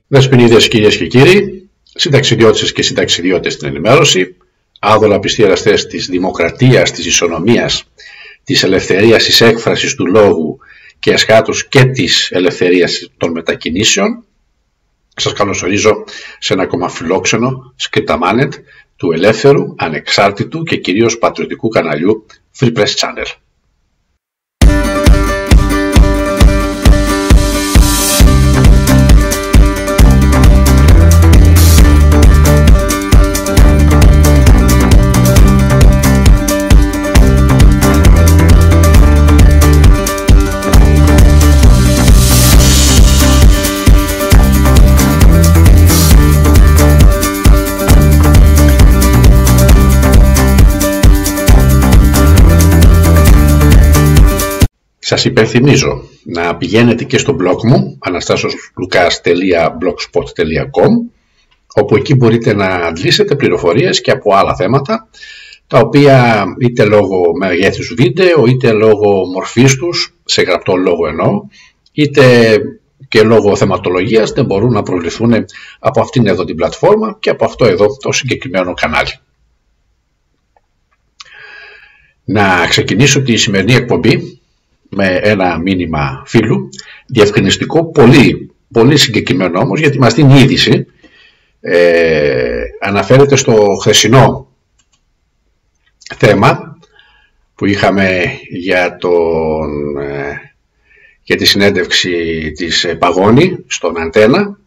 Δεσποινίδες, κυρίες και κύριοι, συνταξιδιώτες και συνταξιδιώτες στην ενημέρωση, άδολα πιστοί εραστές της δημοκρατίας, της ισονομίας, της ελευθερίας της έκφρασης του λόγου και εσχάτως και της ελευθερίας των μετακινήσεων, σας καλωσορίζω σε ένα ακόμα φιλόξενο Scriptamanet του ελεύθερου, ανεξάρτητου και κυρίως πατριωτικού καναλιού Free Press Channel. Σας υπενθυμίζω να πηγαίνετε και στο blog μου anastasioslukas.blogspot.com, όπου εκεί μπορείτε να αντλήσετε πληροφορίες και από άλλα θέματα, τα οποία είτε λόγω μεγέθους βίντεο, είτε λόγω μορφής τους, σε γραπτό λόγο εννοώ, είτε και λόγω θεματολογίας δεν μπορούν να προβληθούν από αυτήν εδώ την πλατφόρμα και από αυτό εδώ το συγκεκριμένο κανάλι. Να ξεκινήσω τη σημερινή εκπομπή με ένα μήνυμα φίλου, διευκρινιστικό, πολύ συγκεκριμένο όμως, γιατί μας δίνει είδηση. Αναφέρεται στο χθεσινό θέμα που είχαμε για τη συνέντευξη της Παγώνη στον Αντένα.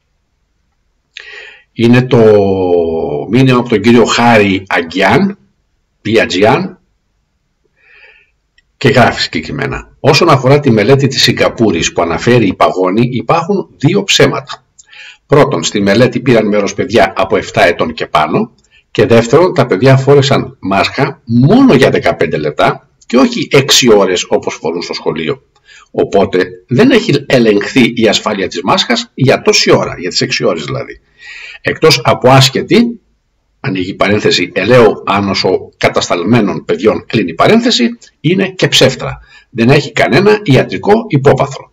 Είναι το μήνυμα από τον κύριο Χάρη Αγγιάν, και γράφει συγκεκριμένα: όσον αφορά τη μελέτη της Σιγκαπούρης που αναφέρει η Παγώνη, υπάρχουν δύο ψέματα. Πρώτον, στη μελέτη πήραν μέρος παιδιά από 7 ετών και πάνω, και δεύτερον, τα παιδιά φόρεσαν μάσκα μόνο για 15 λεπτά και όχι 6 ώρες όπως φορούν στο σχολείο. Οπότε δεν έχει ελεγχθεί η ασφάλεια της μάσκας για τόση ώρα, για τις 6 ώρες δηλαδή. Εκτός από άσχετη, ανοίγει παρένθεση, ελαίου άνοσο κατασταλμένων παιδιών, κλείνει παρένθεση, είναι και ψεύτρα. Δεν έχει κανένα ιατρικό υπόβαθρο.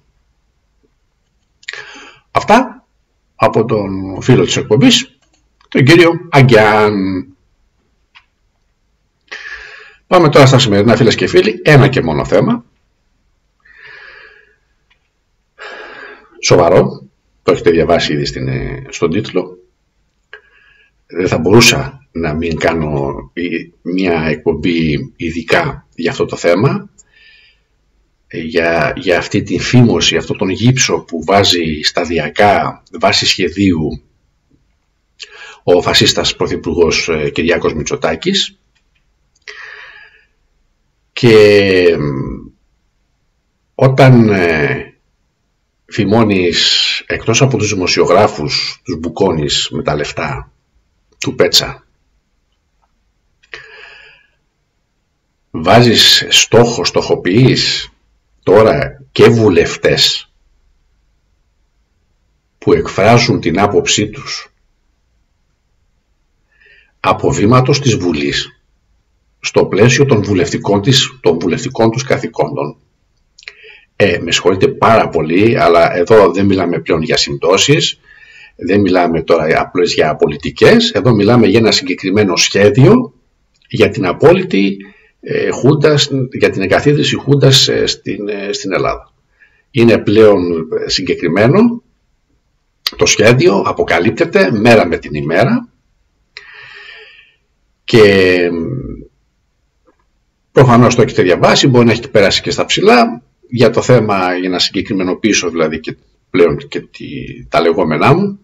Αυτά από τον φίλο της εκπομπής, τον κύριο Αγγιάν. Πάμε τώρα στα σημερινά, φίλες και φίλοι, ένα και μόνο θέμα. Σοβαρό, το έχετε διαβάσει ήδη στον τίτλο. Δεν θα μπορούσα να μην κάνω μια εκπομπή ειδικά για αυτό το θέμα, για αυτή τη φήμωση, αυτό τον γύψο που βάζει σταδιακά βάσει σχεδίου ο φασίστας πρωθυπουργός Κυριάκος Μητσοτάκης, και όταν φημώνεις εκτός από τους δημοσιογράφους, τους μπουκώνεις με τα λεφτά του Πέτσα, βάζεις στοχοποιείς τώρα και βουλευτές που εκφράζουν την άποψή τους από βήματος της Βουλής στο πλαίσιο των βουλευτικών τους καθηκόντων. Με συγχωρείτε πάρα πολύ, αλλά εδώ δεν μιλάμε πλέον για συμπτώσεις, δεν μιλάμε τώρα απλώς για πολιτικές, εδώ μιλάμε για ένα συγκεκριμένο σχέδιο για την απόλυτη χούντας, για την εγκαθίδρυση χούντας στην Ελλάδα. Είναι πλέον συγκεκριμένο το σχέδιο, αποκαλύπτεται μέρα με την ημέρα, και προφανώς το έχετε διαβάσει, μπορεί να έχετε περάσει και στα ψηλά για το θέμα, για να συγκεκριμενοποιήσω δηλαδή και πλέον και τα λεγόμενά μου.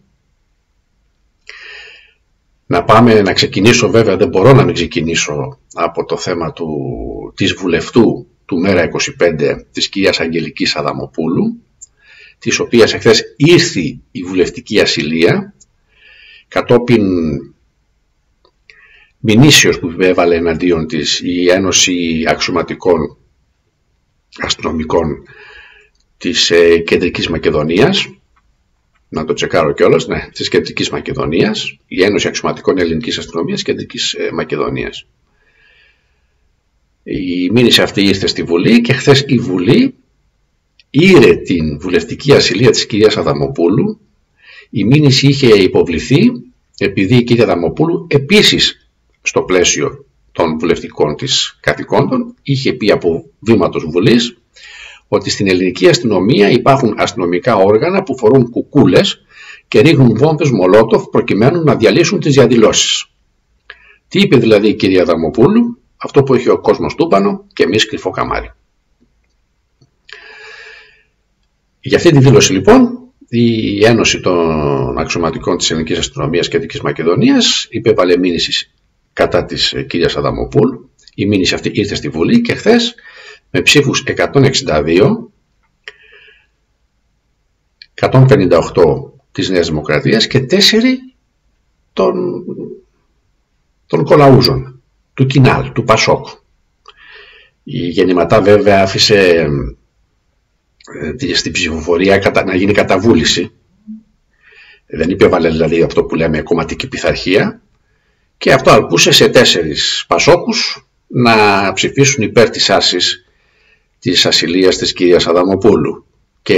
Να ξεκινήσω, βέβαια δεν μπορώ να μην ξεκινήσω από το θέμα της βουλευτού του Μέρα 25, της κυρίας Αγγελικής Αδαμοπούλου, της οποίας εχθές ήρθε η βουλευτική ασυλία κατόπιν μηνύσεως που έβαλε εναντίον της η Ένωση Αξιωματικών Αστυνομικών της Κεντρικής Μακεδονίας. Να το τσεκάρω κιόλας, ναι, της Κεντρικής Μακεδονίας, η Ένωση Αξιωματικών Ελληνικής Αστυνομίας Κεντρικής Μακεδονίας. Η μήνυση αυτή ήρθε στη Βουλή και χθες η Βουλή ήρε την βουλευτική ασυλία της κυρίας Αδαμοπούλου, Η μήνυση είχε υποβληθεί επειδή η κυρία Αδαμοπούλου επίσης στο πλαίσιο των βουλευτικών της καθηκόντων είχε πει από βήματος Βουλής ότι στην ελληνική αστυνομία υπάρχουν αστυνομικά όργανα που φορούν κουκούλες και ρίχνουν βόμβες Μολότοφ προκειμένου να διαλύσουν τις διαδηλώσεις. Τι είπε δηλαδή η κυρία Αδαμοπούλου? Αυτό που έχει ο κόσμος τούμπανο και εμείς κρυφό καμάρι. Για αυτή τη δήλωση λοιπόν η Ένωση των Αξιωματικών της Ελληνικής Αστυνομίας και Δυτικής Μακεδονίας υπέβαλε μήνυση κατά της κυρίας Αδαμοπούλου. Η μήνυση αυτή ήρθε στη Βουλή και χθες με ψήφους 162, 158 της Νέας Δημοκρατίας και 4 των κολαούζων, του Κινάλ, του Πασόκ. Η Γεννηματά βέβαια άφησε στην ψηφοφορία να γίνει καταβούληση. Δεν υπέβαλε δηλαδή αυτό που λέμε κομματική πειθαρχία και αυτό αρκούσε σε 4 Πασόκους να ψηφίσουν υπέρ της άρσης της ασυλίας της κυρίας Αδαμοπούλου. Και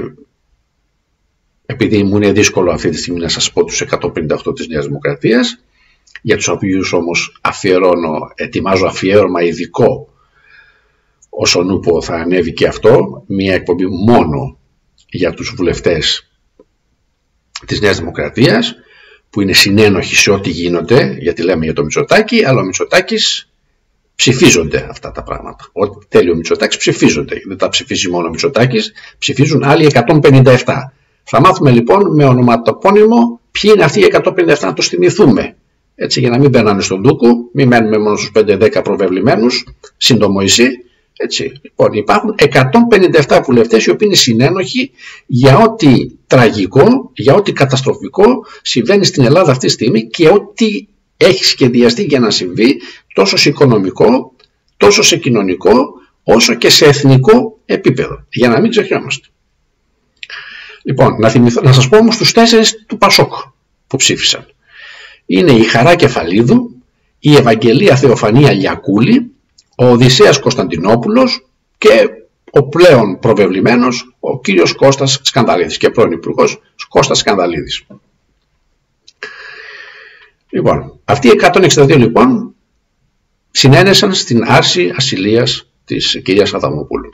επειδή μου είναι δύσκολο αυτή τη στιγμή να σας πω τους 158 της Νέας Δημοκρατίας, για τους οποίους όμως ετοιμάζω αφιέρωμα ειδικό, όσον ούπο θα ανέβει και αυτό, μια εκπομπή μόνο για τους βουλευτές της Νέας Δημοκρατίας, που είναι συνένοχοι σε ό,τι γίνονται, γιατί λέμε για το Μητσοτάκη, αλλά ο Μητσοτάκης ψηφίζονται αυτά τα πράγματα. Ό,τι θέλει ο Μητσοτάκης ψηφίζονται. Δεν τα ψηφίζει μόνο ο Μητσοτάκης, ψηφίζουν άλλοι 157. Θα μάθουμε λοιπόν με ονοματοπώνυμο ποιοι είναι αυτοί οι 157, να τους θυμηθούμε. Έτσι, για να μην μπαίνανε στον ντούκο, μην μένουμε μόνο στους 5-10 προβεβλημένους, σύντομο εσύ. Έτσι, λοιπόν, υπάρχουν 157 βουλευτές οι οποίοι είναι συνένοχοι για ό,τι τραγικό, για ό,τι καταστροφικό συμβαίνει στην Ελλάδα αυτή τη στιγμή και ό,τι έχει σχεδιαστεί για να συμβεί τόσο σε οικονομικό, τόσο σε κοινωνικό, όσο και σε εθνικό επίπεδο. Για να μην ξεχνιόμαστε. Λοιπόν, να σας πω όμως τους 4 του Πασόκ που ψήφισαν. Είναι η Χαρά Κεφαλίδου, η Ευαγγελία Θεοφανία Λιακούλη, ο Οδυσσέας Κωνσταντινόπουλος και ο πλέον προβεβλημένος ο κύριος Κώστας Σκανδαλίδης και πρώην υπουργός Κώστας Σκανδαλίδης. Λοιπόν, αυτοί οι 162 λοιπόν συνένεσαν στην άρση ασυλίας της κυρίας Αδαμοπούλου.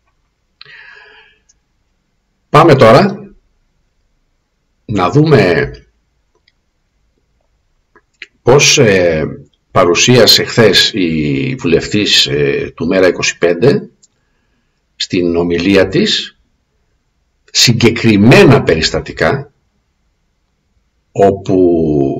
Πάμε τώρα να δούμε πώς παρουσίασε χθες η βουλευτής του ΜΕΡΑ25 στην ομιλία της συγκεκριμένα περιστατικά όπου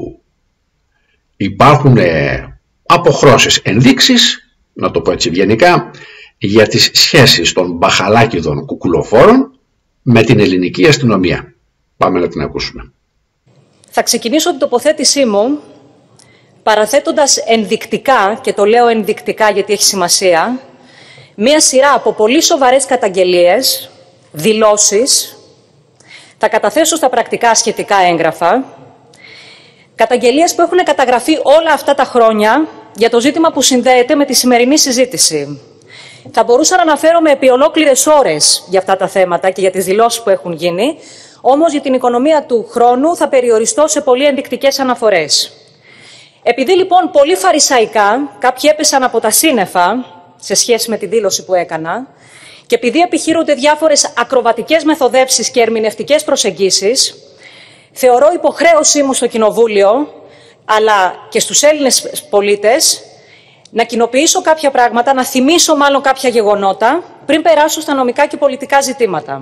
υπάρχουν αποχρώσεις, ενδείξεις, να το πω έτσι ευγενικά, για τις σχέσεις των μπαχαλάκηδων κουκουλοφόρων με την ελληνική αστυνομία. Πάμε να την ακούσουμε. Θα ξεκινήσω την τοποθέτησή μου παραθέτοντας ενδεικτικά, και το λέω ενδεικτικά γιατί έχει σημασία, μία σειρά από πολύ σοβαρές καταγγελίες, δηλώσεις, θα καταθέσω στα πρακτικά σχετικά έγγραφα, καταγγελίες που έχουν καταγραφεί όλα αυτά τα χρόνια για το ζήτημα που συνδέεται με τη σημερινή συζήτηση. Θα μπορούσα να αναφέρομαι επί ολόκληρες ώρες για αυτά τα θέματα και για τις δηλώσεις που έχουν γίνει, όμως για την οικονομία του χρόνου θα περιοριστώ σε πολύ ενδεικτικές αναφορές. Επειδή λοιπόν πολύ φαρισαϊκά κάποιοι έπεσαν από τα σύννεφα σε σχέση με τη δήλωση που έκανα και επειδή επιχείρονται διάφορες ακροβατικές μεθοδεύσεις και ερμηνευτικές προσεγγίσεις, θεωρώ υποχρέωσή μου στο Κοινοβούλιο, αλλά και στους Έλληνες πολίτες, να κοινοποιήσω κάποια πράγματα, να θυμίσω μάλλον κάποια γεγονότα, πριν περάσω στα νομικά και πολιτικά ζητήματα.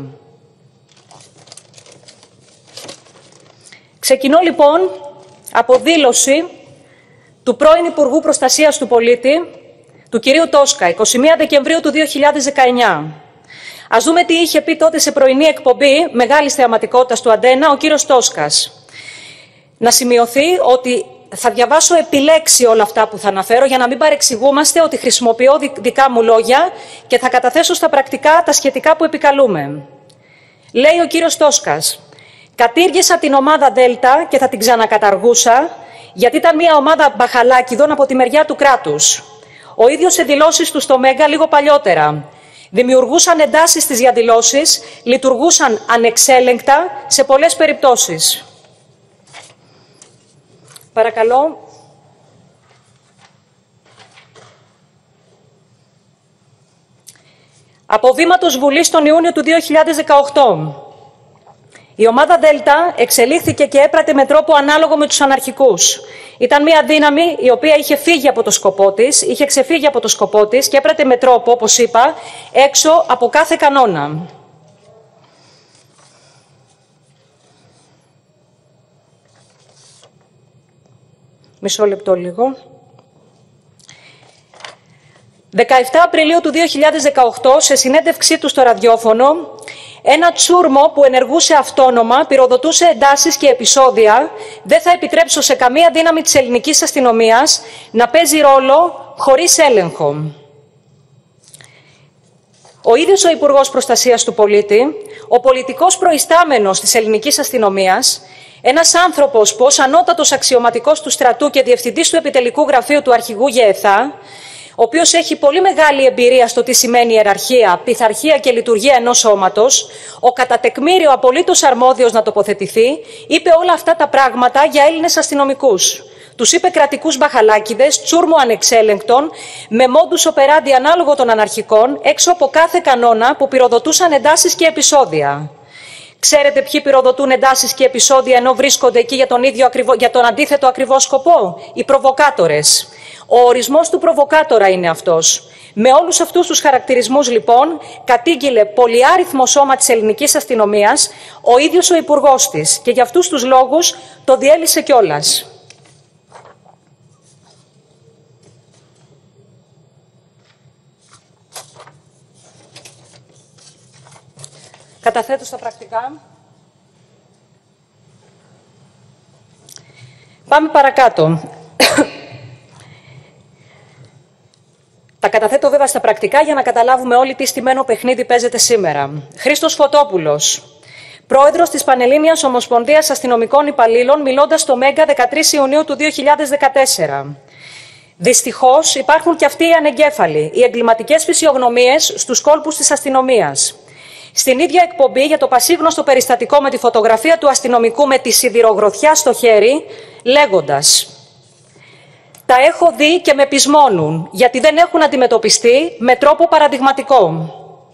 Ξεκινώ λοιπόν από δήλωση του πρώην Υπουργού Προστασίας του Πολίτη, του κυρίου Τόσκα, 21 Δεκεμβρίου του 2019. Ας δούμε τι είχε πει τότε σε πρωινή εκπομπή μεγάλης θεαματικότητας του Αντένα ο κύριος Τόσκας. Να σημειωθεί ότι θα διαβάσω επιλέξει όλα αυτά που θα αναφέρω για να μην παρεξηγούμαστε ότι χρησιμοποιώ δικά μου λόγια και θα καταθέσω στα πρακτικά τα σχετικά που επικαλούμε. Λέει ο κύριος Τόσκας: «Κατήργησα την ομάδα Δέλτα και θα την ξανακαταργούσα γιατί ήταν μια ομάδα μπαχαλάκηδων από τη μεριά του κράτους. Ο ίδιος σε δηλώσεις του στο Μέγκα λίγο παλιότερα. δημιουργούσαν εντάσεις στις διαδηλώσεις, λειτουργούσαν ανεξέλεγκτα σε πολλές περιπτώσεις. Παρακαλώ. Από βήματος Βουλής τον Ιούνιο του 2018. Η ομάδα Δέλτα εξελίχθηκε και έπρατε με τρόπο ανάλογο με τους αναρχικούς. Ήταν μια δύναμη η οποία είχε φύγει από το σκοπό της, είχε ξεφύγει από το σκοπό της και έπρατε με τρόπο, όπως είπα, έξω από κάθε κανόνα. Μισό λεπτό λίγο. 17 Απριλίου του 2018, σε συνέντευξή του στο ραδιόφωνο, ένα τσούρμο που ενεργούσε αυτόνομα, πυροδοτούσε εντάσεις και επεισόδια, δεν θα επιτρέψω σε καμία δύναμη της ελληνικής αστυνομίας να παίζει ρόλο χωρίς έλεγχο. Ο ίδιος ο Υπουργός Προστασίας του Πολίτη, ο πολιτικός προϊστάμενος της ελληνικής αστυνομίας, ένας άνθρωπος που ως ανώτατος αξιωματικός του στρατού και διευθυντής του επιτελικού γραφείου του αρχηγού ΓΕΘΑ, ο οποίος έχει πολύ μεγάλη εμπειρία στο τι σημαίνει ιεραρχία, πειθαρχία και λειτουργία ενός σώματος, ο κατά τεκμήριο απολύτως αρμόδιος να τοποθετηθεί, είπε όλα αυτά τα πράγματα για Έλληνες αστυνομικούς. Τους είπε κρατικούς μπαχαλάκηδες, τσούρμο ανεξέλεγκτων, με μόντους οπεράντι ανάλογο των αναρχικών, έξω από κάθε κανόνα που πυροδοτούσαν εντάσεις και επεισόδια. Ξέρετε ποιοι πυροδοτούν εντάσεις και επεισόδια ενώ βρίσκονται εκεί για τον αντίθετο ακριβώς σκοπό? Οι προβοκάτορες. Ο ορισμός του προβοκάτορα είναι αυτός. Με όλους αυτούς τους χαρακτηρισμούς, λοιπόν, κατήγγειλε πολυάριθμο σώμα της ελληνικής αστυνομίας, ο ίδιος ο υπουργός της, και για αυτούς τους λόγους το διέλυσε κιόλας. Καταθέτω στα πρακτικά. Πάμε παρακάτω. Τα καταθέτω βέβαια στα πρακτικά για να καταλάβουμε όλοι τι στημένο παιχνίδι παίζεται σήμερα. Χρήστος Φωτόπουλος, πρόεδρος της Πανελλήνιας Ομοσπονδίας Αστυνομικών Υπαλλήλων, μιλώντας στο Μέγκα 13 Ιουνίου του 2014. Δυστυχώς υπάρχουν και αυτοί οι ανεγκέφαλοι, οι εγκληματικές φυσιογνωμίες στους κόλπους της αστυνομίας. Στην ίδια εκπομπή για το πασίγνωστο περιστατικό με τη φωτογραφία του αστυνομικού με τη σιδηρογροθιά στο χέρι, λέγοντας: «Τα έχω δει και με πεισμώνουν, γιατί δεν έχουν αντιμετωπιστεί με τρόπο παραδειγματικό».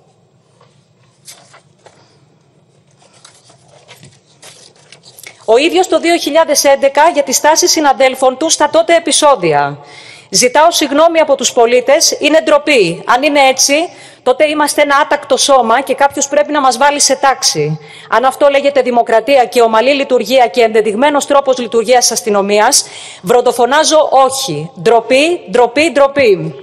Ο ίδιος το 2011 για τη στάση συναδέλφων του στα τότε επεισόδια. «Ζητάω συγγνώμη από τους πολίτες, είναι ντροπή. Αν είναι έτσι, τότε είμαστε ένα άτακτο σώμα και κάποιος πρέπει να μας βάλει σε τάξη. Αν αυτό λέγεται δημοκρατία και ομαλή λειτουργία και ενδεδειγμένος τρόπος λειτουργίας της αστυνομίας, βροντοφωνάζω όχι. Ντροπή, ντροπή, ντροπή».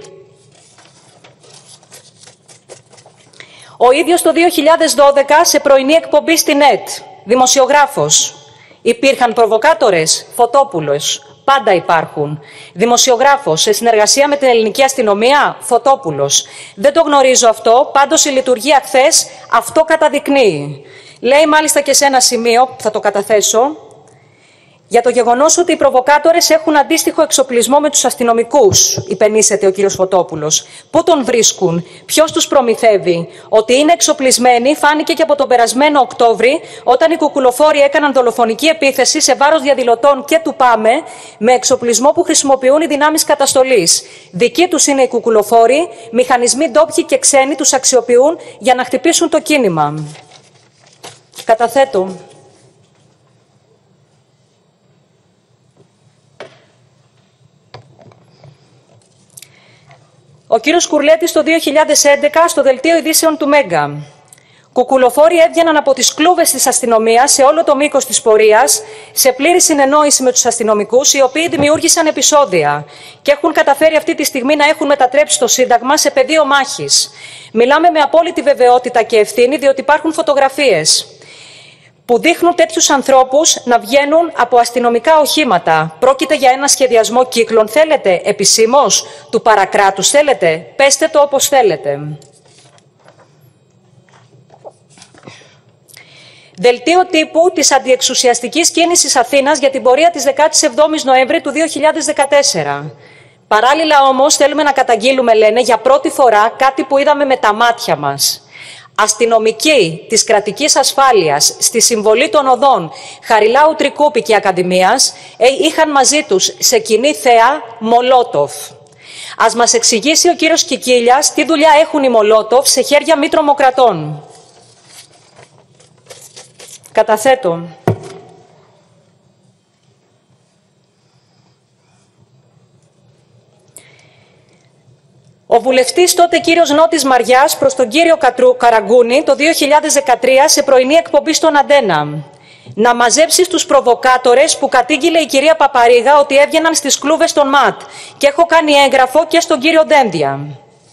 Ο ίδιος το 2012 σε πρωινή εκπομπή στην ΕΤ, δημοσιογράφος. Υπήρχαν προβοκάτορες? Φωτόπουλος. Πάντα υπάρχουν. Δημοσιογράφος σε συνεργασία με την ελληνική αστυνομία? Φωτόπουλος. Δεν το γνωρίζω αυτό, πάντως η λειτουργία χθες αυτό καταδεικνύει. Λέει μάλιστα και σε ένα σημείο, θα το καταθέσω, για το γεγονός ότι οι προβοκάτορες έχουν αντίστοιχο εξοπλισμό με τους αστυνομικούς, υπενήσεται ο κύριος Φωτόπουλος. Πού τον βρίσκουν, ποιος τους προμηθεύει? Ότι είναι εξοπλισμένοι φάνηκε και από τον περασμένο Οκτώβρη, όταν οι κουκουλοφόροι έκαναν δολοφονική επίθεση σε βάρος διαδηλωτών και του ΠΑΜΕ, με εξοπλισμό που χρησιμοποιούν οι δυνάμεις καταστολής. Δικοί τους είναι οι κουκουλοφόροι, μηχανισμοί ντόπιοι και ξένοι τους αξιοποιούν για να χτυπήσουν το κίνημα. Καταθέτω. Ο κύριος Κουρλέτης το 2011 στο δελτίο ειδήσεων του Μέγκα. Κουκουλοφόροι έβγαιναν από τις κλούβες της αστυνομίας σε όλο το μήκος της πορείας, σε πλήρη συνεννόηση με τους αστυνομικούς, οι οποίοι δημιούργησαν επεισόδια και έχουν καταφέρει αυτή τη στιγμή να έχουν μετατρέψει το Σύνταγμα σε πεδίο μάχης. Μιλάμε με απόλυτη βεβαιότητα και ευθύνη, διότι υπάρχουν φωτογραφίες που δείχνουν τέτοιους ανθρώπους να βγαίνουν από αστυνομικά οχήματα. Πρόκειται για ένα σχεδιασμό κύκλων. Θέλετε επισήμως του παρακράτους? Θέλετε? Πέστε το όπως θέλετε. Δελτίο τύπου της αντιεξουσιαστικής κίνησης Αθήνας για την πορεία της 17ης Νοέμβρη του 2014. Παράλληλα όμως θέλουμε να καταγγείλουμε, λένε, για πρώτη φορά κάτι που είδαμε με τα μάτια μας. Αστυνομικοί της κρατικής ασφάλειας στη συμβολή των οδών Χαριλάου, Τρικούπη και Ακαδημίας είχαν μαζί τους σε κοινή θέα Μολότοφ. Ας μας εξηγήσει ο κύριος Κικίλιας τι δουλειά έχουν οι Μολότοφ σε χέρια μη τρομοκρατών. Καταθέτω. Ο βουλευτής τότε κύριος Νότης Μαριάς προς τον κύριο Καραγκούνη το 2013 σε πρωινή εκπομπή στον Αντένα. Να μαζέψεις τους προβοκάτορες που κατήγγειλε η κυρία Παπαρίγα ότι έβγαιναν στις κλούβες των ΜΑΤ και έχω κάνει έγγραφο και στον κύριο Ντένδια.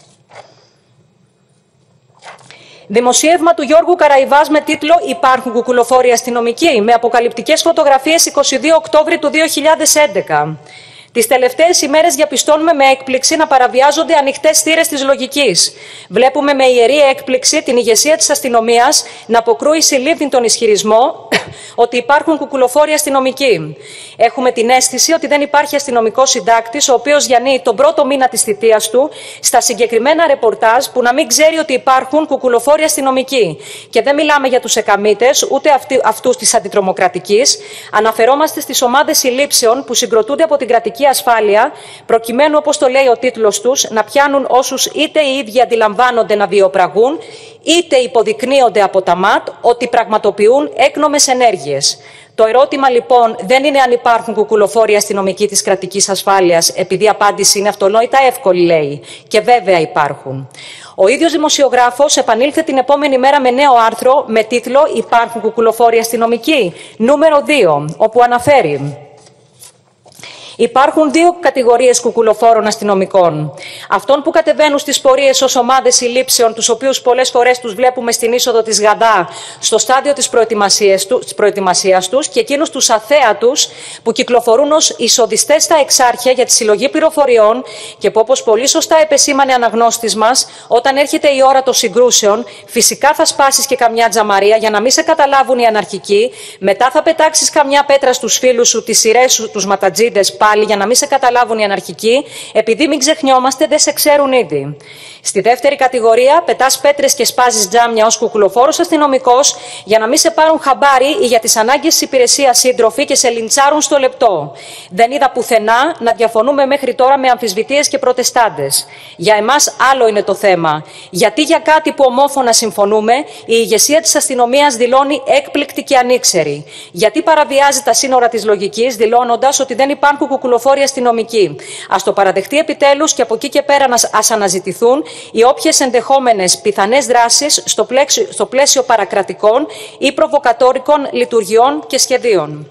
Δημοσίευμα του Γιώργου Καραϊβάς με τίτλο «Υπάρχουν κουκουλοφόροι αστυνομικοί» με αποκαλυπτικές φωτογραφίες 22 Οκτώβρη του 2011. Τις τελευταίες ημέρες διαπιστώνουμε με έκπληξη να παραβιάζονται ανοιχτές θύρες της λογικής. Βλέπουμε με ιερή έκπληξη την ηγεσία της αστυνομίας να αποκρούει συλλήβδην τον ισχυρισμό ότι υπάρχουν κουκουλοφόροι αστυνομικοί. Έχουμε την αίσθηση ότι δεν υπάρχει αστυνομικός συντάκτης ο οποίος διανύει τον πρώτο μήνα της θητείας του στα συγκεκριμένα ρεπορτάζ που να μην ξέρει ότι υπάρχουν κουκουλοφόροι αστυνομικοί. Και δεν μιλάμε για τους εκαμίτες ούτε αυτούς της αντιτρομοκρατικής. Αναφερόμαστε στις ομάδες συλλήψεων που συγκροτούνται από την κρατική ασφάλεια, προκειμένου, όπως το λέει ο τίτλος τους, να πιάνουν όσους είτε οι ίδιοι αντιλαμβάνονται να βιοπραγούν, είτε υποδεικνύονται από τα ΜΑΤ ότι πραγματοποιούν έκνομες ενέργειες. Το ερώτημα λοιπόν δεν είναι αν υπάρχουν κουκουλοφόροι αστυνομικοί της κρατικής ασφάλειας, επειδή η απάντηση είναι αυτονόητα εύκολη, λέει, και βέβαια υπάρχουν. Ο ίδιος δημοσιογράφος επανήλθε την επόμενη μέρα με νέο άρθρο με τίτλο «Υπάρχουν κουκουλοφόροι αστυνομικοί», νούμερο 2, όπου αναφέρει: υπάρχουν δύο κατηγορίες κουκουλοφόρων αστυνομικών. Αυτών που κατεβαίνουν στις πορείες ως ομάδες συλλήψεων, τους οποίους πολλές φορές τους βλέπουμε στην είσοδο της Γαδά, στο στάδιο της προετοιμασίας τους, και εκείνους τους αθέατους που κυκλοφορούν ως εισοδιστές στα εξάρχεια για τη συλλογή πληροφοριών και που, όπως πολύ σωστά επεσήμανε αναγνώστης μας, όταν έρχεται η ώρα των συγκρούσεων, φυσικά θα σπάσεις και καμιά τζαμαρία για να μην σε καταλάβουν οι αναρχικοί, μετά θα πετάξεις καμιά πέτρα στους φίλους σου, τις σειρές σου, τους ματατζίδες, πάλι για να μην σε καταλάβουν οι αναρχικοί, επειδή μην ξεχνιόμαστε, δεν σε ξέρουν ήδη. Στη δεύτερη κατηγορία, πετάς πέτρες και σπάζεις τζάμια ως κουκουλοφόρος αστυνομικός για να μην σε πάρουν χαμπάρι ή για τις ανάγκες της υπηρεσίας σύντροφοι και σε λιντσάρουν στο λεπτό. Δεν είδα πουθενά να διαφωνούμε μέχρι τώρα με αμφισβητείες και προτεστάντες. Για εμάς άλλο είναι το θέμα. Γιατί για κάτι που ομόφωνα συμφωνούμε, η ηγεσία της αστυνομίας δηλώνει έκπληκτη και ανήξερη. Γιατί παραβιάζει τα σύνορα της λογικής, δηλώνοντας ότι δεν υπάρχουν κουκουλοφόροι αστυνομικοί. Ας το παραδεχτεί επιτέλους και από εκεί και πέρα ας αναζητηθούν οι όποιες ενδεχόμενες πιθανές δράσεις στο πλαίσιο παρακρατικών ή προβοκατόρικων λειτουργιών και σχεδίων.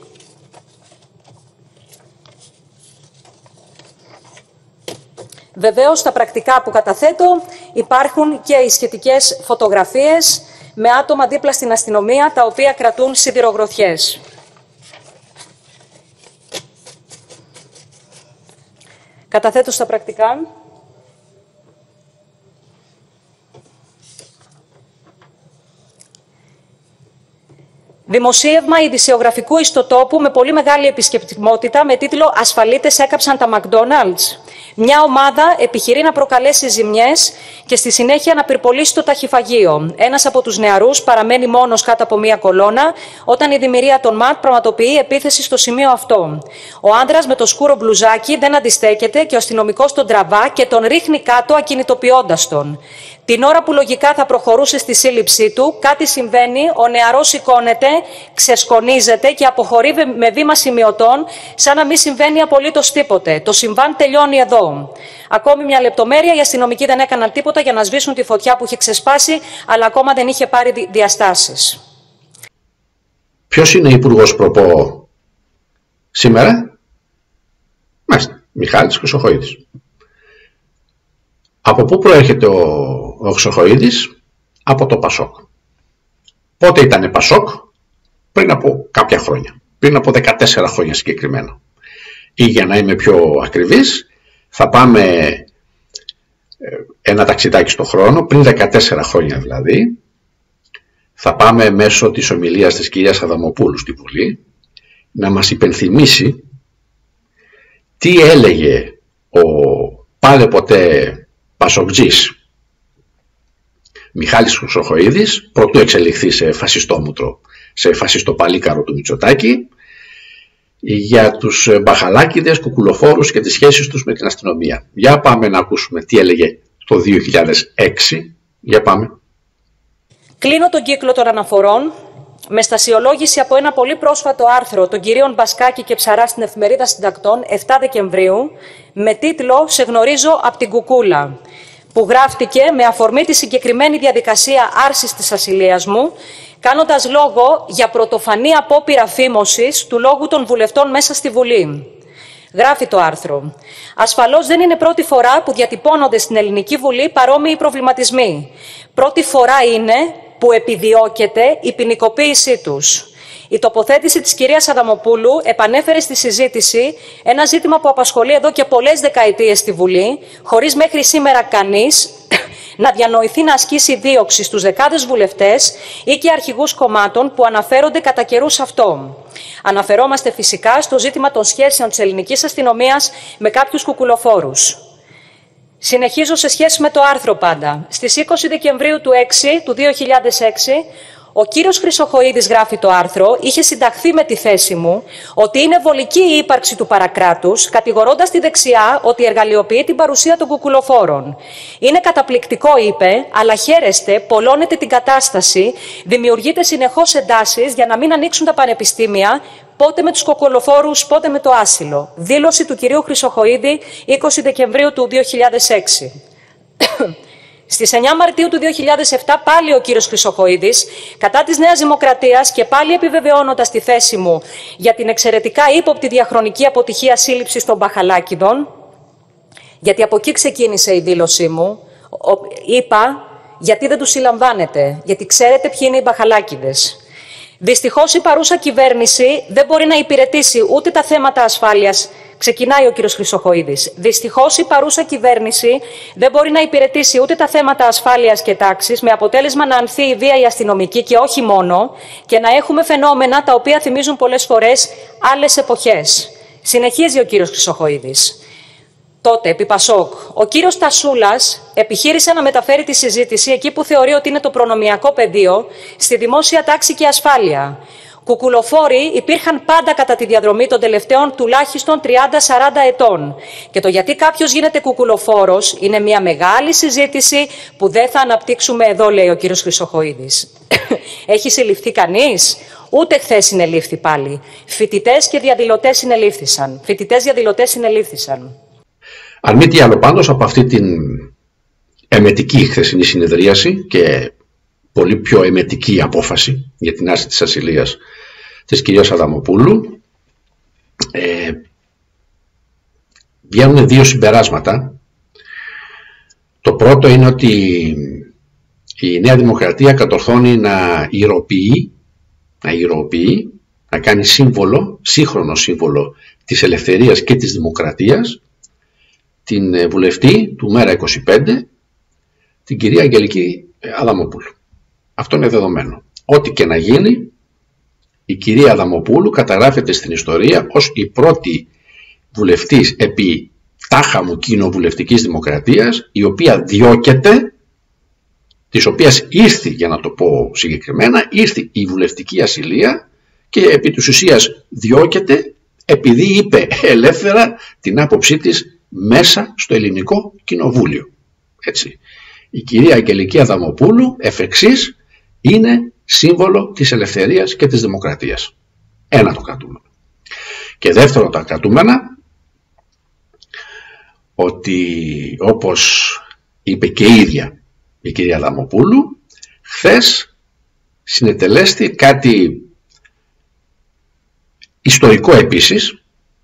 Βεβαίως, στα πρακτικά που καταθέτω υπάρχουν και οι σχετικές φωτογραφίες με άτομα δίπλα στην αστυνομία, τα οποία κρατούν σιδηρογροθιές. Καταθέτω στα πρακτικά. Δημοσίευμα ειδησιογραφικού ιστοτόπου με πολύ μεγάλη επισκεπτικότητα με τίτλο «Ασφαλίτες έκαψαν τα McDonald's». Μια ομάδα επιχειρεί να προκαλέσει ζημιές και στη συνέχεια να πυρπολίσει το ταχυφαγείο. Ένας από τους νεαρούς παραμένει μόνος κάτω από μια κολόνα όταν η δημιουργία των ΜΑΤ πραγματοποιεί επίθεση στο σημείο αυτό. Ο άντρας με το σκούρο μπλουζάκι δεν αντιστέκεται και ο αστυνομικός τον τραβά και τον ρίχνει κάτω ακινητοποιώντας τον. Την ώρα που λογικά θα προχωρούσε στη σύλληψή του, κάτι συμβαίνει, ο νεαρός σηκώνεται, ξεσκονίζεται και αποχωρεί με βήμα σημειωτών, σαν να μην συμβαίνει απολύτως τίποτε. Το συμβάν τελειώνει εδώ. Ακόμη μια λεπτομέρεια, οι αστυνομικοί δεν έκαναν τίποτα για να σβήσουν τη φωτιά που είχε ξεσπάσει, αλλά ακόμα δεν είχε πάρει διαστάσεις. Ποιος είναι υπουργός προπό σήμερα? Μάλιστα, Μιχάλης Χρυσοχοΐδης. Από πού προέρχεται ο Χρυσοχοΐδης? Από το Πασόκ. Πότε ήταν Πασόκ? Πριν από κάποια χρόνια. Πριν από 14 χρόνια συγκεκριμένα. Ή για να είμαι πιο ακριβής, θα πάμε ένα ταξιδάκι στο χρόνο, πριν 14 χρόνια δηλαδή, θα πάμε μέσω της ομιλίας της κυρίας Αδαμοπούλου στη Βουλή, να μας υπενθυμίσει τι έλεγε ο πάλε ποτέ πασοκτζής Μιχάλης Χρυσοχοΐδης, πρωτού εξελιχθεί σε φασιστόμουτρο, σε φασιστοπαλίκαρο του Μητσοτάκη, για τους μπαχαλάκηδες, κουκουλοφόρους και τις σχέσεις τους με την αστυνομία. Για πάμε να ακούσουμε τι έλεγε το 2006. Για πάμε. Κλείνω τον κύκλο των αναφορών με στασιολόγηση από ένα πολύ πρόσφατο άρθρο των κυρίων Μπασκάκη και Ψαρά στην Εφημερίδα Συντακτών 7 Δεκεμβρίου με τίτλο «Σε γνωρίζω από την κουκούλα», που γράφτηκε με αφορμή τη συγκεκριμένη διαδικασία άρσης της ασυλίας μου, κάνοντας λόγο για πρωτοφανή απόπειρα φήμωσης του λόγου των βουλευτών μέσα στη Βουλή. Γράφει το άρθρο: «Ασφαλώς δεν είναι πρώτη φορά που διατυπώνονται στην Ελληνική Βουλή παρόμοιοι προβληματισμοί. Πρώτη φορά είναι που επιδιώκεται η ποινικοποίησή τους». Η τοποθέτηση της κυρίας Αδαμοπούλου επανέφερε στη συζήτηση ένα ζήτημα που απασχολεί εδώ και πολλές δεκαετίες στη Βουλή, χωρίς μέχρι σήμερα κανείς να διανοηθεί να ασκήσει δίωξη στους δεκάδες βουλευτές ή και αρχηγούς κομμάτων που αναφέρονται κατά καιρούς αυτό. Αναφερόμαστε φυσικά στο ζήτημα των σχέσεων της ελληνικής αστυνομίας με κάποιους κουκουλοφόρους. Συνεχίζω σε σχέση με το άρθρο πάντα. Στις 20 Δεκεμβρίου του 2006, ο κύριος Χρυσοχοΐδης, γράφει το άρθρο, είχε συνταχθεί με τη θέση μου ότι είναι βολική η ύπαρξη του παρακράτους, κατηγορώντας τη δεξιά ότι εργαλειοποιεί την παρουσία των κουκουλοφόρων. «Είναι καταπληκτικό», είπε, «αλλά χαίρεστε, πολλώνετε την κατάσταση, δημιουργείτε συνεχώς εντάσεις για να μην ανοίξουν τα πανεπιστήμια, πότε με τους κουκουλοφόρους, πότε με το άσυλο». Δήλωση του κυρίου Χρυσοχοΐδη, 20 Δεκεμβρίου του 2006. Στις 9 Μαρτίου του 2007 πάλι ο κύριος Χρυσοχοΐδης, κατά της Νέας Δημοκρατίας και πάλι επιβεβαιώνοντας τη θέση μου για την εξαιρετικά ύποπτη διαχρονική αποτυχία σύλληψης των μπαχαλάκηδων, γιατί από εκεί ξεκίνησε η δήλωσή μου, είπα γιατί δεν τους συλλαμβάνετε, γιατί ξέρετε ποιοι είναι οι μπαχαλάκηδες. Δυστυχώς η παρούσα κυβέρνηση δεν μπορεί να υπηρετήσει ούτε τα θέματα ασφάλειας. Ξεκινάει ο κύριος Χρυσοχοΐδης. Δυστυχώς η παρούσα κυβέρνηση δεν μπορεί να υπηρετήσει ούτε τα θέματα ασφάλειας και τάξης, με αποτέλεσμα να ανθεί η βία η αστυνομική και όχι μόνο, και να έχουμε φαινόμενα τα οποία θυμίζουν πολλές φορές άλλες εποχές. Συνεχίζει ο κύριος Χρυσοχοΐδης. Τότε, επί Πασόκ, ο κύριος Τασούλας επιχείρησε να μεταφέρει τη συζήτηση εκεί που θεωρεί ότι είναι το προνομιακό πεδίο, στη δημόσια τάξη και ασφάλεια. Κουκουλοφόροι υπήρχαν πάντα κατά τη διαδρομή των τελευταίων τουλάχιστον 30-40 ετών. Και το γιατί κάποιος γίνεται κουκουλοφόρος είναι μια μεγάλη συζήτηση που δεν θα αναπτύξουμε εδώ, λέει ο κύριος Χρυσοχοΐδης. Έχει συλληφθεί κανείς? Ούτε χθες συνελήφθη πάλι. Φοιτητές και διαδηλωτές συνελήφθησαν. Αν μη τι άλλο, πάντως από αυτή την εμετική χθεσινή συνεδρίαση και πολύ πιο εμετική απόφαση για την άρση της ασυλίας της κυρίας Αδαμοπούλου, βγαίνουν δύο συμπεράσματα. Το πρώτο είναι ότι η Νέα Δημοκρατία κατορθώνει να ηρωοποιεί, να κάνει σύμβολο, σύγχρονο σύμβολο της ελευθερίας και της δημοκρατίας, την βουλευτή του ΜΕΡΑ25, την κυρία Αγγελική Αδαμοπούλου. Αυτό είναι δεδομένο. Ό,τι και να γίνει, η κυρία Αδαμοπούλου καταγράφεται στην ιστορία ως η πρώτη βουλευτής επί τάχαμου κοινοβουλευτικής δημοκρατίας, η οποία διώκεται, της οποίας ήρθε, για να το πω συγκεκριμένα, ήρθε η βουλευτική ασυλία και επί της ουσίας διώκεται επειδή είπε ελεύθερα την άποψή της μέσα στο ελληνικό κοινοβούλιο. Έτσι. Η κυρία Αγγελική Αδαμοπούλου εφ' εξής είναι σύμβολο της ελευθερίας και της δημοκρατίας. Ένα το κρατούμενο. Και δεύτερο τα κρατούμενα, ότι όπως είπε και η ίδια η κυρία Αδαμοπούλου, χθες συνετελέστη κάτι ιστορικό επίσης,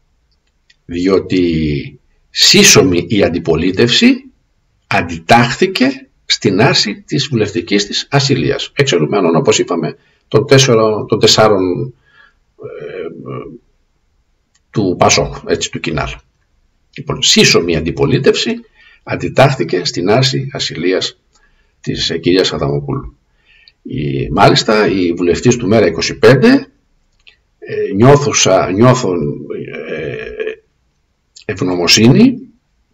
διότι σύσσωμη η αντιπολίτευση αντιτάχθηκε στην άρση της βουλευτικής της ασυλίας, εξαιρουμένων, όπως είπαμε, των τεσσάρων του Πασόκ, έτσι, του Κινάλ. Λοιπόν, σύσσωμη αντιπολίτευση αντιτάχθηκε στην άρση ασυλίας της κυρίας Αδαμοπούλου. Μάλιστα, οι βουλευτές του ΜΕΡΑ25 νιώθουν ευγνωμοσύνη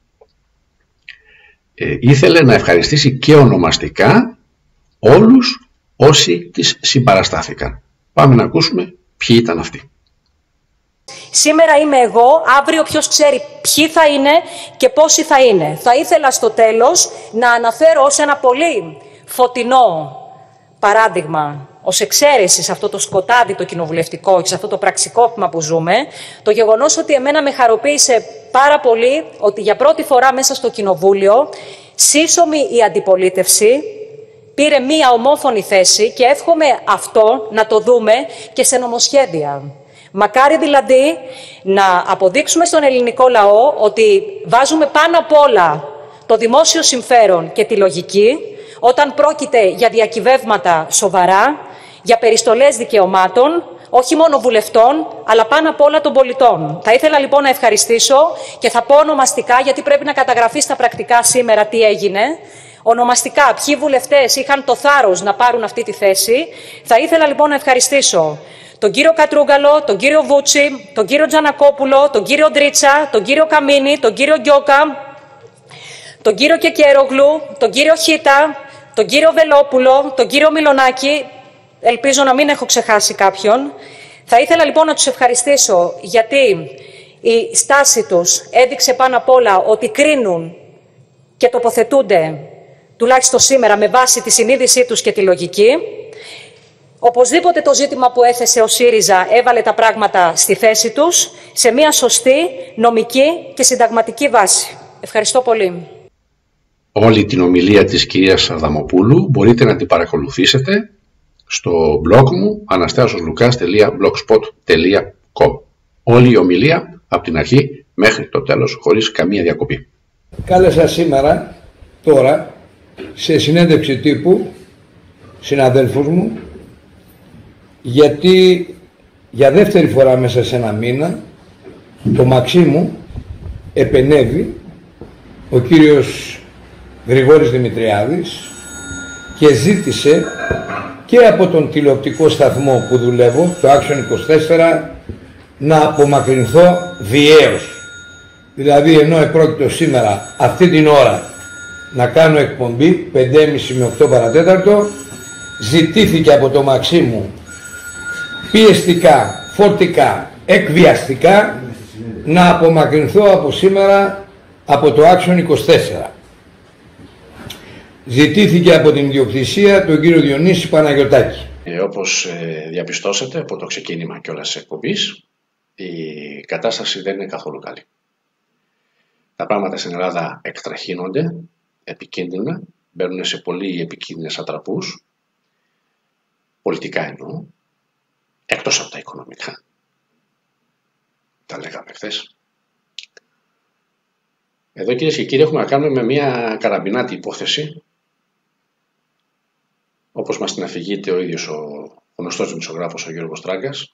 ήθελε να ευχαριστήσει και ονομαστικά όλους όσοι της συμπαραστάθηκαν. Πάμε να ακούσουμε ποιοι ήταν αυτοί. Σήμερα είμαι εγώ, αύριο ποιος ξέρει ποιοι θα είναι και πόσοι θα είναι. Θα ήθελα στο τέλος να αναφέρω ως ένα πολύ φωτεινό παράδειγμα, ως εξαίρεση σε αυτό το σκοτάδι το κοινοβουλευτικό και σε αυτό το πραξικόπημα που ζούμε, το γεγονός ότι εμένα με χαροποίησε πάρα πολύ ότι για πρώτη φορά μέσα στο κοινοβούλιο σύσσωμη η αντιπολίτευση πήρε μία ομόφωνη θέση και εύχομαι αυτό να το δούμε και σε νομοσχέδια. Μακάρι δηλαδή να αποδείξουμε στον ελληνικό λαό ότι βάζουμε πάνω απ' όλα το δημόσιο συμφέρον και τη λογική όταν πρόκειται για διακυβεύματα σοβαρά, για περιστολές δικαιωμάτων, όχι μόνο βουλευτών, αλλά πάνω απ' όλα των πολιτών. Θα ήθελα λοιπόν να ευχαριστήσω και θα πω ονομαστικά, γιατί πρέπει να καταγραφεί στα πρακτικά σήμερα τι έγινε, ονομαστικά ποιοι βουλευτές είχαν το θάρρος να πάρουν αυτή τη θέση. Θα ήθελα λοιπόν να ευχαριστήσω τον κύριο Κατρούγκαλο, τον κύριο Βούτσι, τον κύριο Τζανακόπουλο, τον κύριο Ντρίτσα, τον κύριο Καμίνη, τον κύριο Γκιόκα, τον κύριο Κεκέρογλου, τον κύριο Χίτα, τον κύριο Βελόπουλο, τον κύριο Μιλονάκη. Ελπίζω να μην έχω ξεχάσει κάποιον. Θα ήθελα λοιπόν να τους ευχαριστήσω γιατί η στάση τους έδειξε πάνω απ' όλα ότι κρίνουν και τοποθετούνται, τουλάχιστον σήμερα, με βάση τη συνείδησή τους και τη λογική. Οπωσδήποτε το ζήτημα που έθεσε ο ΣΥΡΙΖΑ έβαλε τα πράγματα στη θέση τους, σε μια σωστή, νομική και συνταγματική βάση. Ευχαριστώ πολύ. Όλη την ομιλία της κυρίας Αδαμοπούλου μπορείτε να την παρακολουθήσετε στο blog μου anastasioslukas.blogspot.com. Όλη η ομιλία από την αρχή μέχρι το τέλος χωρίς καμία διακοπή. Κάλεσα σήμερα, τώρα, σε συνέντευξη τύπου συναδέλφους μου, γιατί για δεύτερη φορά μέσα σε ένα μήνα το Μαξίμου επενέβη ο κύριος Γρηγόρης Δημητριάδης και ζήτησε και από τον τηλεοπτικό σταθμό που δουλεύω, το Action 24, να απομακρυνθώ βιαίως. Δηλαδή ενώ επρόκειτο σήμερα αυτή την ώρα να κάνω εκπομπή 5.30 με 8 παρατέταρτο, ζητήθηκε από το Μαξίμου πιεστικά, φορτικά, εκβιαστικά να απομακρυνθώ από σήμερα από το Action 24. Ζητήθηκε από την ιδιοκτησία τον κύριο Διονύση Παναγιωτάκη. Όπως διαπιστώσατε από το ξεκίνημα κιόλας της εκπομπής, η κατάσταση δεν είναι καθόλου καλή. Τα πράγματα στην Ελλάδα εκτραχύνονται, επικίνδυνα, μπαίνουν σε πολύ επικίνδυνες ατραπούς, πολιτικά εννοώ, εκτός από τα οικονομικά. Τα λέγαμε χθες. Εδώ κυρίες και κύριοι έχουμε να κάνουμε με μια καραμπινάτη υπόθεση, όπως μας την αφηγείται ο ίδιος ο γνωστός δημοσιογράφος ο Γιώργος Τράγκας,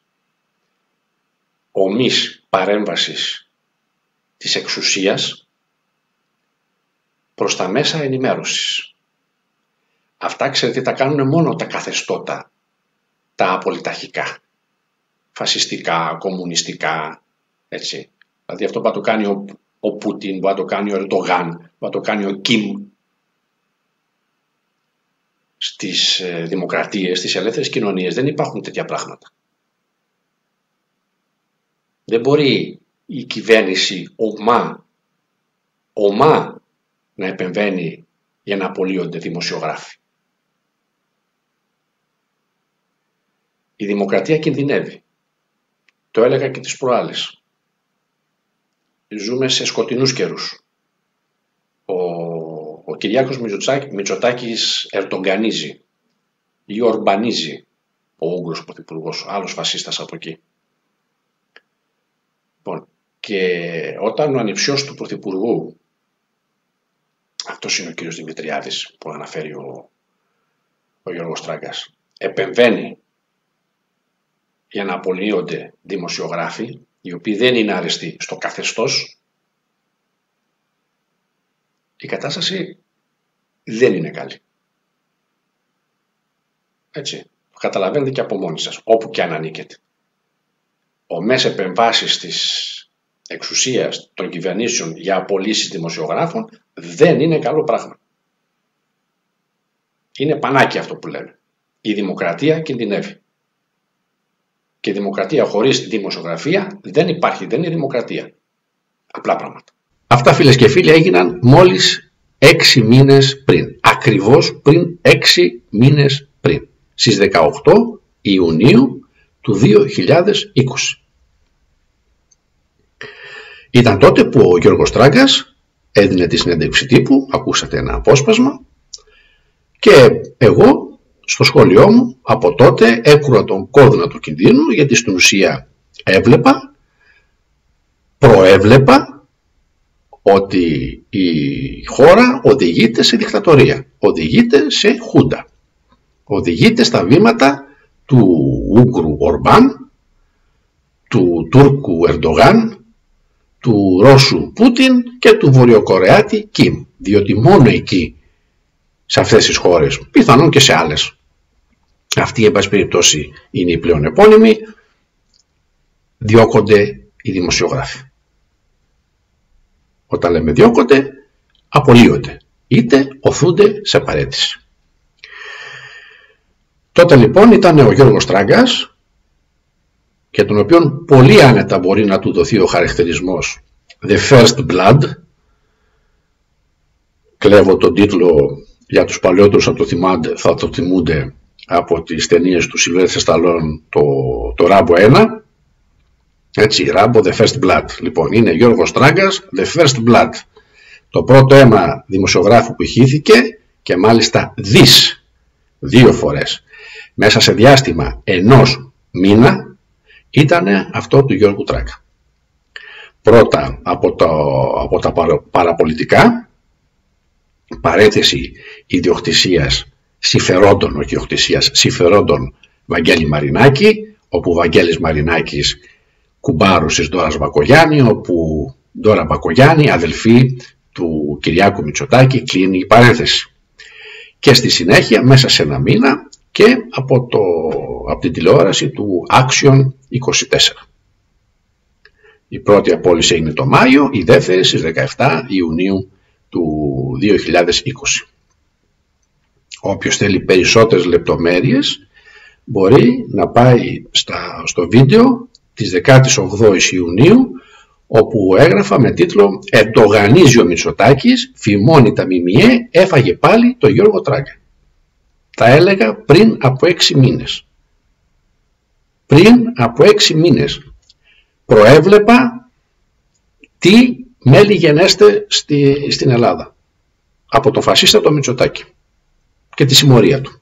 ομής παρέμβασης της εξουσίας προς τα μέσα ενημέρωσης. Αυτά ξέρετε τα κάνουν μόνο τα καθεστώτα, τα απολυταρχικά, φασιστικά, κομμουνιστικά, έτσι. Δηλαδή αυτό που θα το κάνει ο Πούτιν, που θα το κάνει ο Ερντογάν, που θα το κάνει ο Κιμ. Στις δημοκρατίες, στις ελεύθερες κοινωνίες δεν υπάρχουν τέτοια πράγματα. Δεν μπορεί η κυβέρνηση ομά να επεμβαίνει για να απολύονται δημοσιογράφοι. Η δημοκρατία κινδυνεύει. Το έλεγα και τις προάλλες. Ζούμε σε σκοτεινούς καιρούς. Ο Κυριάκος Μητσοτάκης ερντογκανίζει ή ορμπανίζει, ο Ούγγρος πρωθυπουργός, άλλος φασίστας από εκεί. Λοιπόν, και όταν ο ανιψιός του πρωθυπουργού, αυτός είναι ο κύριος Δημητριάδης που αναφέρει ο Γιώργος Τράγκας, επεμβαίνει για να απολύονται δημοσιογράφοι, οι οποίοι δεν είναι άρεστοι στο καθεστώς, η κατάσταση δεν είναι καλή. Έτσι, το καταλαβαίνετε και από μόνοι σας, όπου και αν ανήκετε. Ομές επεμβάσεις της εξουσίας των κυβερνήσεων για απολύσεις δημοσιογράφων Δεν είναι καλό πράγμα. Είναι πανάκι αυτό που λένε. Η δημοκρατία κινδυνεύει. Και η δημοκρατία χωρίς δημοσιογραφία δεν υπάρχει, δεν είναι δημοκρατία. Απλά πράγματα. Αυτά, φίλες και φίλοι, έγιναν μόλις 6 μήνες πριν. Ακριβώς πριν 6 μήνες πριν. Στις 18 Ιουνίου του 2020. Ήταν τότε που ο Γιώργος Τράγκας έδινε τη συνέντευξη τύπου, ακούσατε ένα απόσπασμα, και εγώ στο σχόλιο μου από τότε έκουρα τον κόδωνα του κινδύνου, γιατί στην ουσία προέβλεπα ότι η χώρα οδηγείται σε δικτατορία, οδηγείται σε χούντα, οδηγείται στα βήματα του Ούγκρου Ορμπάν, του Τούρκου Ερντογάν, του Ρώσου Πούτιν και του Βορειοκορεάτη Κιμ, διότι μόνο εκεί, σε αυτές τις χώρες, πιθανόν και σε άλλες, αυτοί εν πάση περιπτώσει είναι οι πλέον επώνυμοι, διώκονται οι δημοσιογράφοι. Όταν λέμε διώκονται, απολύονται, είτε οθούνται σε παραίτηση. Τότε λοιπόν ήταν ο Γιώργος Τράγκας, και τον οποίον πολύ άνετα μπορεί να του δοθεί ο χαρακτηρισμός The First Blood. Κλέβω τον τίτλο για τους παλαιότερους, θα το θυμούνται από τις ταινίες του Σιλβέστερ Σταλόν, το Ράμπο 1. Έτσι, Ράμπο The First Blood. Λοιπόν, είναι Γιώργος Τράγκας The First Blood. Το πρώτο αίμα δημοσιογράφου που ηχήθηκε, και μάλιστα 2 φορές μέσα σε διάστημα 1 μήνα, ήταν αυτό του Γιώργου Τράγκα. Πρώτα από τα παραπολιτικά, παρέθεση ιδιοκτησίας συμφερόντων, όχι ιδιοκτησίας συμφερόντων Βαγγέλη Μαρινάκη, όπου ο Βαγγέλης Μαρινάκης κουμπάρος της Ντόρας Μπακογιάννη, όπου Ντόρα Μπακογιάννη, αδελφή του Κυριάκου Μητσοτάκη, κλείνει η παρένθεση. Και στη συνέχεια, μέσα σε 1 μήνα, και από την τηλεόραση του Action 24. Η πρώτη απόλυση έγινε το Μάιο, η δεύτερη στις 17 Ιουνίου του 2020. Όποιος θέλει περισσότερες λεπτομέρειες μπορεί να πάει στο βίντεο της 18ης Ιουνίου, όπου έγραφα με τίτλο «Ερντογανίζει ο Μητσοτάκης, φημώνει τα ΜΜΕ, έφαγε πάλι το Γιώργο Τράγκα». Τα έλεγα πριν από 6 μήνες. Πριν από 6 μήνες προέβλεπα τι μέλη γενέστε στην Ελλάδα από το φασίστα το Μητσοτάκη και τη συμμορία του.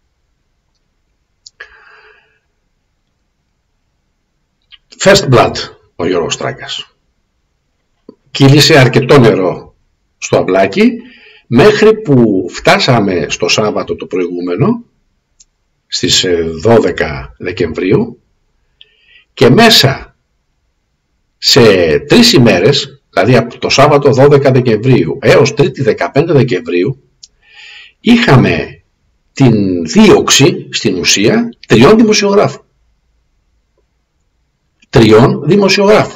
First blood ο Γιώργος Τράγκας. Κύλησε αρκετό νερό στο αμπλάκι, μέχρι που φτάσαμε στο Σάββατο το προηγούμενο, στις 12 Δεκεμβρίου, και μέσα σε 3 ημέρες, δηλαδή από το Σάββατο 12 Δεκεμβρίου έως Τρίτη 15 Δεκεμβρίου, είχαμε την δίωξη στην ουσία 3 δημοσιογράφων. 3 δημοσιογράφων.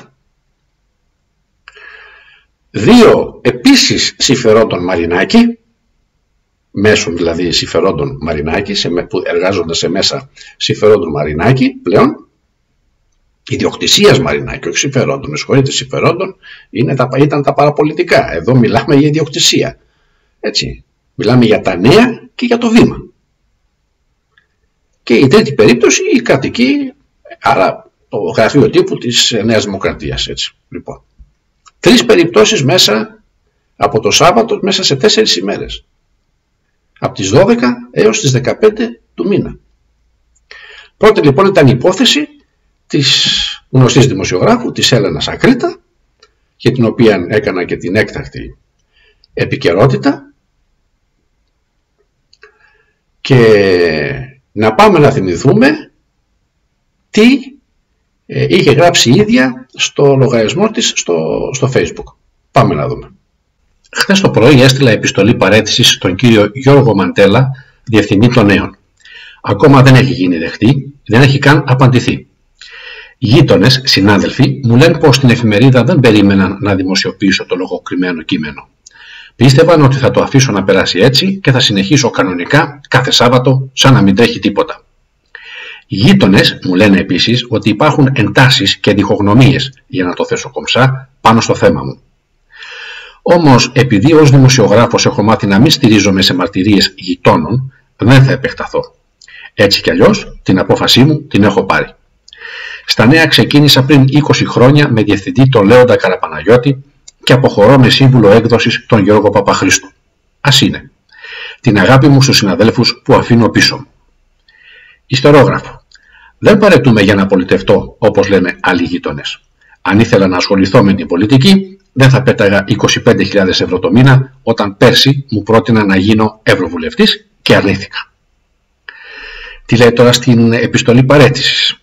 2 επίσης συμφερόντων Μαρινάκη, μέσων δηλαδή συμφερόντων Μαρινάκη, που εργάζονται σε μέσα συμφερόντων Μαρινάκη πλέον, ιδιοκτησίας Μαρινάκη, όχι συμφερόντων, με συγχωρείτε, συμφερόντων ήταν τα παραπολιτικά. Εδώ μιλάμε για ιδιοκτησία. Έτσι, μιλάμε για τα νέα και για το βήμα. Και η τρίτη περίπτωση, η κρατική, άρα το γραφείο τύπου της Νέας Δημοκρατίας. Έτσι, λοιπόν. 3 περιπτώσεις μέσα από το Σάββατο, μέσα σε 4 ημέρες. Από τις 12 έως τις 15 του μήνα. Πρώτη λοιπόν ήταν η υπόθεση της γνωστής δημοσιογράφου, της Έλενας Ακρίτα, για την οποία έκανα και την έκτακτη επικαιρότητα. Και να πάμε να θυμηθούμε τι είχε γράψει η ίδια στο λογαριασμό της στο Facebook. Πάμε να δούμε. Χθες το πρωί έστειλα επιστολή παραίτησης στον κύριο Γιώργο Μαντέλα, Διευθυντή των Νέων. Ακόμα δεν έχει γίνει δεχτή, δεν έχει καν απαντηθεί. Γείτονες, συνάδελφοι, μου λένε πως στην εφημερίδα δεν περίμεναν να δημοσιοποιήσω το λογοκριμένο κείμενο. Πίστευαν ότι θα το αφήσω να περάσει έτσι και θα συνεχίσω κανονικά κάθε Σάββατο σαν να μην τρέχει τίποτα. Οι γείτονες μου λένε επίσης ότι υπάρχουν εντάσεις και διχογνωμίες, για να το θέσω κομψά, πάνω στο θέμα μου. Όμως, επειδή ως δημοσιογράφος έχω μάθει να μην στηρίζομαι σε μαρτυρίες γειτόνων, δεν θα επεκταθώ. Έτσι κι αλλιώς, την απόφασή μου την έχω πάρει. Στα Νέα ξεκίνησα πριν 20 χρόνια με διευθυντή τον Λέοντα Καραπαναγιώτη και αποχωρώ με σύμβουλο έκδοσης τον Γιώργο Παπαχρήστου. Ας είναι. Την αγάπη μου στους συναδέλφους που αφήνω πίσω μου. Ιστερόγραφο. Δεν παρετούμε για να πολιτευτώ, όπως λένε άλλοι γείτονες. Αν ήθελα να ασχοληθώ με την πολιτική, δεν θα πέταγα 25.000 ευρώ το μήνα, όταν πέρσι μου πρότεινα να γίνω ευρωβουλευτής και αρνήθηκα. Τι λέει τώρα στην επιστολή παραίτησης.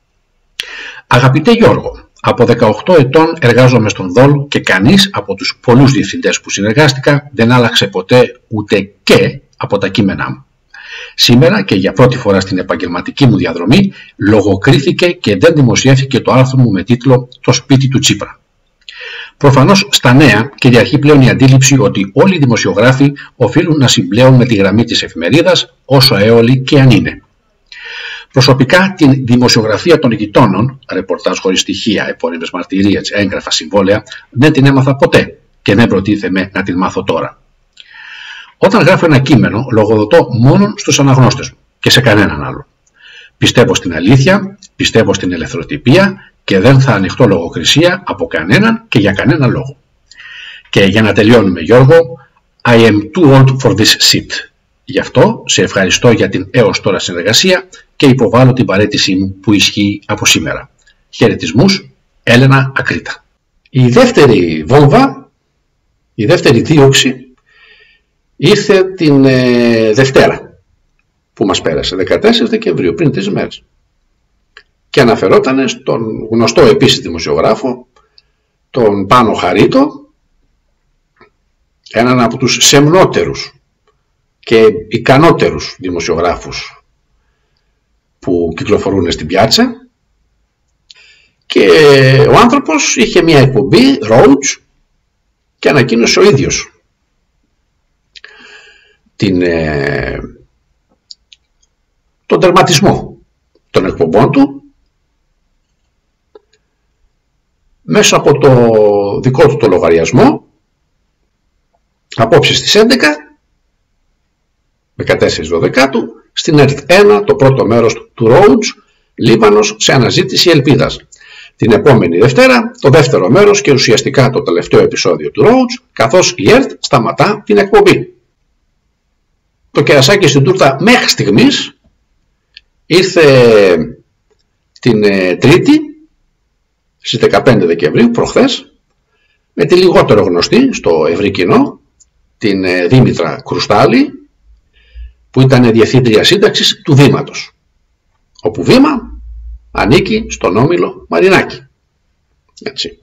Αγαπητέ Γιώργο, από 18 ετών εργάζομαι στον ΔΟΛ και κανείς από τους πολλούς διευθυντές που συνεργάστηκα δεν άλλαξε ποτέ ούτε και από τα κείμενά μου. Σήμερα και για πρώτη φορά στην επαγγελματική μου διαδρομή λογοκρίθηκε και δεν δημοσιεύθηκε το άρθρο μου με τίτλο «Το σπίτι του Τσίπρα». Προφανώς στα Νέα κυριαρχεί πλέον η αντίληψη ότι όλοι οι δημοσιογράφοι οφείλουν να συμπλέουν με τη γραμμή της εφημερίδας, όσο αέολοι και αν είναι. Προσωπικά την δημοσιογραφία των γειτόνων, ρεπορτάζ χωρίς στοιχεία, επώνυμες μαρτυρίες, έγγραφα, συμβόλαια, δεν την έμαθα ποτέ και δεν προτίθεμαι να την μάθω τώρα. Όταν γράφω ένα κείμενο, λογοδοτώ μόνο στους αναγνώστες μου και σε κανέναν άλλο. Πιστεύω στην αλήθεια, πιστεύω στην ελευθεροτυπία και δεν θα ανοιχτώ λογοκρισία από κανέναν και για κανένα λόγο. Και για να τελειώνουμε, Γιώργο, I am too old for this shit. Γι' αυτό σε ευχαριστώ για την έως τώρα συνεργασία και υποβάλλω την παραίτησή μου που ισχύει από σήμερα. Χαιρετισμούς, Έλενα Ακρίτα. Η δεύτερη βόμβα, η δεύτερη δίωξη, ήρθε την Δευτέρα που μας πέρασε, 14 Δεκεμβρίου, πριν 3 μέρες. Και αναφερόταν στον γνωστό επίσης δημοσιογράφο, τον Πάνο Χαρίτο, έναν από τους σεμνότερους και ικανότερους δημοσιογράφους που κυκλοφορούν στην πιάτσα, και ο άνθρωπος είχε μια εκπομπή, Rhodes, και ανακοίνωσε ο ίδιος τον τερματισμό των εκπομπών του μέσα από το δικό του το λογαριασμό απόψε στις 11, 14-12, στην ΕΡΤ1, το πρώτο μέρος του Rhodes, Λίβανος σε αναζήτηση ελπίδας. Την επόμενη Δευτέρα το δεύτερο μέρος και ουσιαστικά το τελευταίο επεισόδιο του Rhodes, καθώς η ΕΡΤ σταματά την εκπομπή. Το κερασάκι στην τούρτα μέχρι στιγμής ήρθε την Τρίτη στις 15 Δεκεμβρίου, προχθές, με τη λιγότερο γνωστή στο ευρύ κοινό, την Δήμητρα Κρουστάλη, που ήταν διευθύντρια σύνταξης του Δήματος, όπου Βήμα ανήκει στον όμιλο Μαρινάκη. Έτσι.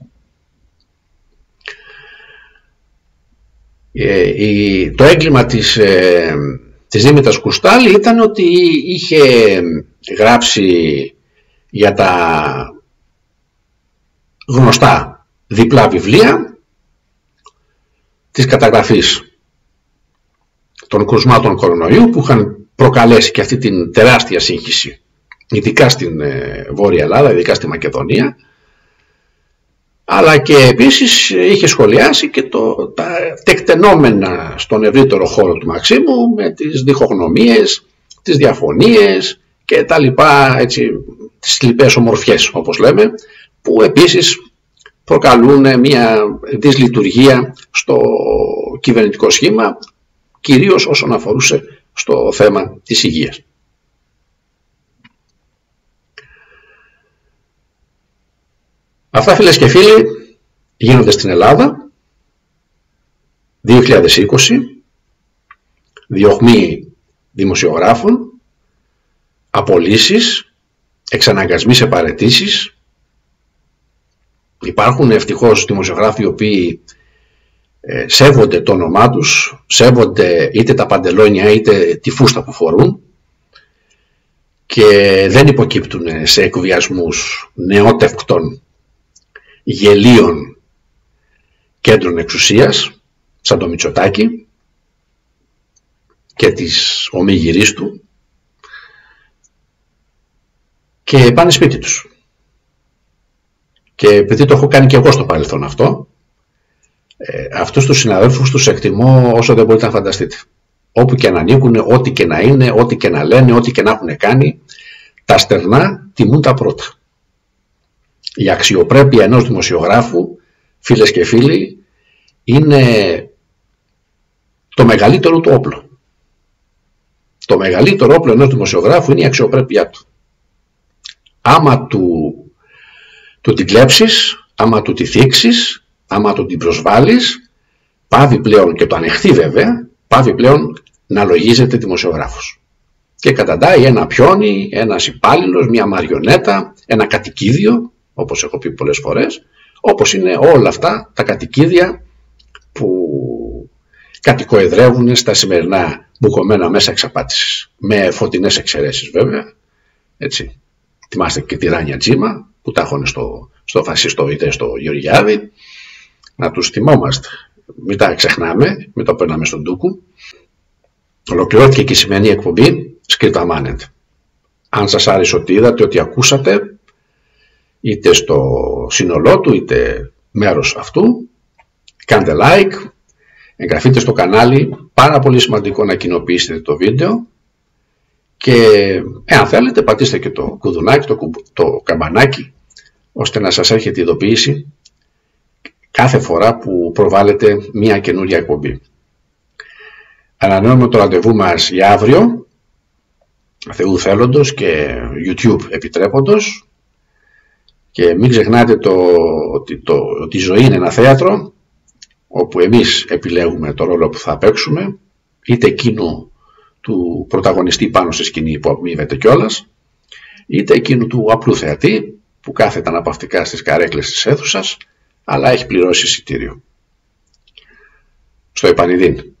Το έγκλημα της Δήμητρας Κρουστάλη ήταν ότι είχε γράψει για τα γνωστά διπλά βιβλία της καταγραφής των κρουσμάτων κορονοϊού, που είχαν προκαλέσει και αυτή την τεράστια σύγχυση, ειδικά στην Βόρεια Ελλάδα, ειδικά στη Μακεδονία, αλλά και επίσης είχε σχολιάσει και τα τεκτενόμενα στον ευρύτερο χώρο του Μαξίμου, με τις διχογνωμίες, τις διαφωνίες και τα λοιπά, έτσι, τις λοιπές ομορφιές, όπως λέμε, που επίσης προκαλούν μια δυσλειτουργία στο κυβερνητικό σχήμα, κυρίως όσον αφορούσε στο θέμα της υγείας. Αυτά, φίλες και φίλοι, γίνονται στην Ελλάδα 2020, διωγμοί δημοσιογράφων, απολύσεις, εξαναγκασμοί σε παραιτήσεις. Υπάρχουν ευτυχώς δημοσιογράφοι οι οποίοι σέβονται το όνομά τους, σέβονται είτε τα παντελόνια είτε τη φούστα που φορούν και δεν υποκύπτουν σε εκβιασμούς νεότευκτων γελίων κέντρων εξουσίας, σαν το Μητσοτάκη και της ομιγυρής του και πάνε σπίτι τους. Και επειδή το έχω κάνει και εγώ στο παρελθόν αυτό, αυτούς τους συναδέλφους τους εκτιμώ όσο δεν μπορείτε να φανταστείτε. Όπου και να ανήκουν, ό,τι και να είναι, ό,τι και να λένε, ό,τι και να έχουν κάνει, τα στερνά τιμούν τα πρώτα. Η αξιοπρέπεια ενός δημοσιογράφου, φίλες και φίλοι, είναι το μεγαλύτερο του όπλο. Το μεγαλύτερο όπλο ενός δημοσιογράφου είναι η αξιοπρέπειά του. Άμα του την κλέψεις, άμα του τη θίξεις, άμα του την προσβάλλεις, πάβει πλέον, και το ανεχθεί βέβαια, πάβει πλέον να λογίζεται δημοσιογράφος. Και καταντάει ένα πιόνι, ένας υπάλληλος, μια μαριονέτα, ένα κατοικίδιο, όπως έχω πει πολλές φορές, όπως είναι όλα αυτά τα κατοικίδια που κατοικοεδρεύουν στα σημερινά μπουκωμένα μέσα εξαπάτησης. Με φωτεινές εξαιρέσεις βέβαια, έτσι. Θυμάστε και τη Ράνια Τζίμα που τα έχουν στο φασιστό είτε στο Γεωργιάδη. Να τους θυμόμαστε. Μην τα ξεχνάμε, μην το παίρναμε στον ντούκου. Ολοκληρώθηκε και η σημερινή εκπομπή Σκρίτα Μάνετ. Αν σας άρεσε ότι είδατε, ότι ακούσατε, είτε στο σύνολό του είτε μέρος αυτού, κάντε like, εγγραφείτε στο κανάλι, πάρα πολύ σημαντικό να κοινοποιήσετε το βίντεο και εάν θέλετε πατήστε και το κουδουνάκι, το καμπανάκι, ώστε να σας έρχεται ειδοποίηση κάθε φορά που προβάλλετε μια καινούρια εκπομπή. Ανανεώνουμε το ραντεβού μας για αύριο, Θεού θέλοντος και YouTube επιτρέποντος, και μην ξεχνάτε ότι η ζωή είναι ένα θέατρο όπου εμείς επιλέγουμε το ρόλο που θα παίξουμε, είτε εκείνου του πρωταγωνιστή πάνω στη σκηνή που αμείβεται κιόλας, είτε εκείνου του απλού θεατή που κάθεται αναπαυτικά στις καρέκλες της αίθουσας αλλά έχει πληρώσει εισιτήριο. Στο επανειδήν.